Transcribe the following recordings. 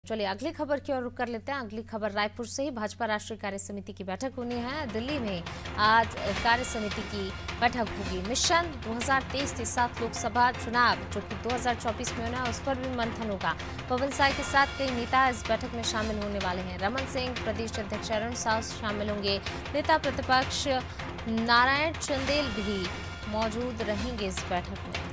चलिए अगली खबर की ओर रुख कर लेते हैं। अगली खबर रायपुर से ही भाजपा राष्ट्रीय कार्य समिति की बैठक होनी है। दिल्ली में आज कार्य समिति की बैठक होगी। मिशन 2023 के साथ लोकसभा चुनाव जो कि 2024 में होना है उस पर भी मंथन होगा। पवन साय के साथ कई नेता इस बैठक में शामिल होने वाले हैं। रमन सिंह, प्रदेश अध्यक्ष अरुण साव शामिल होंगे। नेता प्रतिपक्ष नारायण चंदेल भी मौजूद रहेंगे इस बैठक में।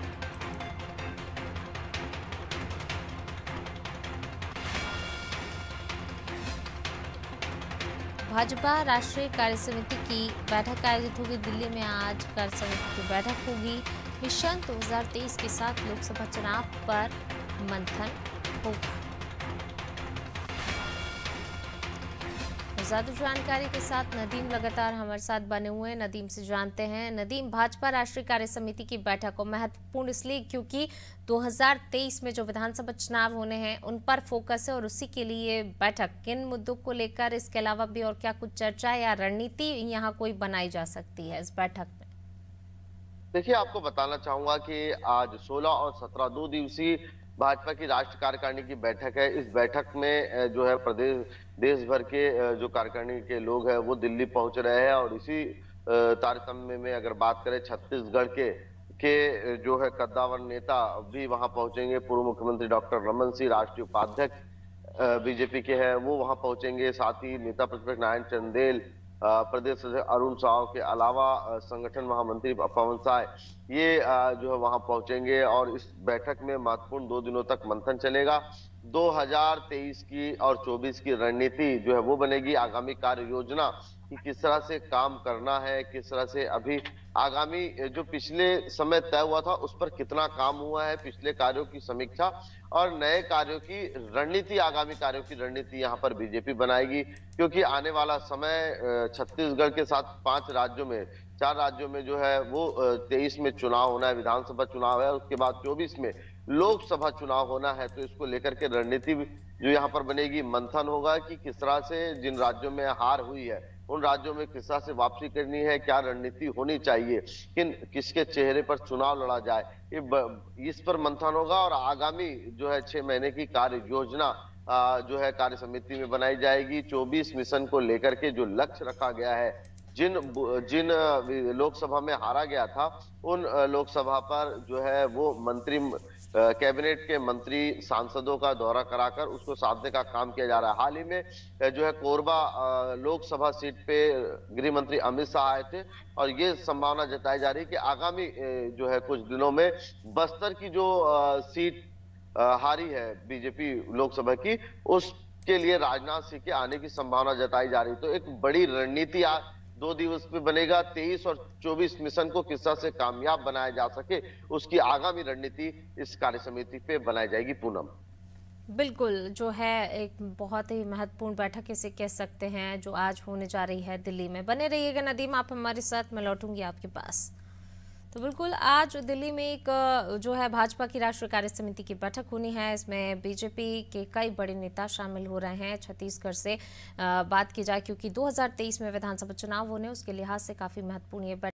भाजपा राष्ट्रीय कार्य समिति की बैठक आयोजित होगी। दिल्ली में आज कार्य समिति की बैठक होगी। मिशन 2023 के साथ लोकसभा चुनाव पर मंथन होगा। ज्यादा जानकारी के साथ नदीम लगातार हमारे साथ बने हुए हैं। नदीम से जानते हैं। नदीम, भाजपा राष्ट्रीय कार्य समिति की बैठक को महत्वपूर्ण इसलिए क्योंकि 2023 में जो विधानसभा चुनाव होने हैं उन पर फोकस है और उसी के लिए बैठक किन मुद्दों को लेकर, इसके अलावा भी और क्या कुछ चर्चा या रणनीति यहाँ कोई बनाई जा सकती है इस बैठक में? देखिए, आपको बताना चाहूंगा कि आज 16 और 17 2 दिवसीय भाजपा की राष्ट्रीय कार्यकारिणी की बैठक है। इस बैठक में जो है प्रदेश देश भर के जो कार्यकारिणी के लोग हैं वो दिल्ली पहुंच रहे हैं और इसी तारतम्य में अगर बात करें छत्तीसगढ़ के जो है कद्दावर नेता भी वहां पहुंचेंगे। पूर्व मुख्यमंत्री डॉक्टर रमन सिंह, राष्ट्रीय उपाध्यक्ष बीजेपी के हैं, वो वहां पहुंचेंगे। साथ ही नेता प्रतिपक्ष नारायण चंदेल, प्रदेश अध्यक्ष अरुण साव के अलावा संगठन महामंत्री पवन साय ये जो है वहां पहुंचेंगे और इस बैठक में महत्वपूर्ण 2 दिनों तक मंथन चलेगा। 2023 की और 24 की रणनीति जो है वो बनेगी। आगामी कार्य योजना कि किस तरह से काम करना है, किस तरह से अभी आगामी जो पिछले समय तय हुआ था उस पर कितना काम हुआ है, पिछले कार्यों की समीक्षा और नए कार्यों की रणनीति, आगामी कार्यों की रणनीति यहाँ पर बीजेपी बनाएगी। क्योंकि आने वाला समय छत्तीसगढ़ के साथ 4 राज्यों में जो है वो 23 में चुनाव होना है, विधानसभा चुनाव है, उसके बाद 24 में लोकसभा चुनाव होना है। तो इसको लेकर के रणनीति जो यहाँ पर बनेगी, मंथन होगा कि किस तरह से जिन राज्यों में हार हुई है उन राज्यों में किस तरह से वापसी करनी है, क्या रणनीति होनी चाहिए, किसके चेहरे पर चुनाव लड़ा जाए, इस पर मंथन होगा। और आगामी जो है 6 महीने की कार्य योजना जो है कार्य समिति में बनाई जाएगी। 24 मिशन को लेकर के जो लक्ष्य रखा गया है, जिन जिन लोकसभा में हारा गया था उन लोकसभा पर जो है वो कैबिनेट के मंत्री सांसदों का दौरा कराकर उसको साधने का काम किया जा रहा है। हाल ही में जो है कोरबा लोकसभा सीट पे गृह मंत्री अमित शाह आए थे और ये संभावना जताई जा रही है कि आगामी जो है कुछ दिनों में बस्तर की जो सीट हारी है बीजेपी लोकसभा की, उसके लिए राजनाथ सिंह के आने की संभावना जताई जा रही। तो एक बड़ी रणनीति 2 दिवस में बनेगा। 23 और 24 मिशन को किस तरह से कामयाब बनाया जा सके उसकी आगामी रणनीति इस कार्य समिति पे बनाई जाएगी। पूनम, बिल्कुल, जो है एक बहुत ही महत्वपूर्ण बैठक इसे कह सकते हैं जो आज होने जा रही है दिल्ली में। बने रहिएगा नदीम आप हमारे साथ, मैं लौटूंगी आपके पास। तो बिल्कुल आज दिल्ली में एक जो है भाजपा की राष्ट्रीय कार्य समिति की बैठक होनी है। इसमें बीजेपी के कई बड़े नेता शामिल हो रहे हैं। छत्तीसगढ़ से बात की जाए क्योंकि 2023 में विधानसभा चुनाव होने उसके लिहाज से काफी महत्वपूर्ण ये